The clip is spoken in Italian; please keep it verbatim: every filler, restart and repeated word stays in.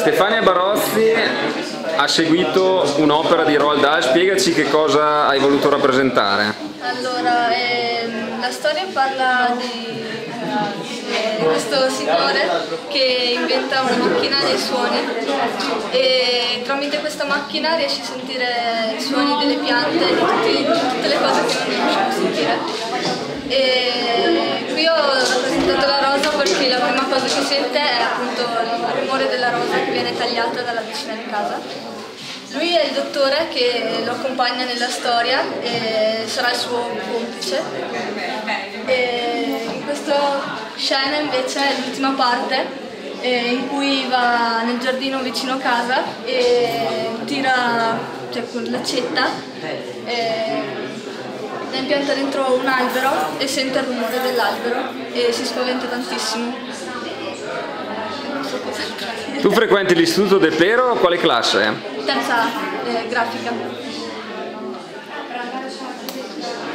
Stefania Barozzi ha seguito un'opera di Roald Dahl, spiegaci che cosa hai voluto rappresentare. Allora, ehm, la storia parla di eh, questo signore che inventa una macchina dei suoni e tramite questa macchina riesce a sentire i suoni delle piante e di, tutti, di tutte le cose che non riusciamo a sentire. E qui ho rappresentato la rosa perché la prima cosa che sente è appunto il rumore della rosa che viene tagliata dalla vicina di casa. Lui è il dottore che lo accompagna nella storia e sarà il suo complice. E in questa scena invece è l'ultima parte eh, in cui va nel giardino vicino a casa e tira, cioè, con l'accetta, e la impianta dentro un albero e sente il rumore dell'albero e si spaventa tantissimo. Non so cos'altro dire. Tu frequenti l'istituto De Pero, quale classe? Terza eh, grafica.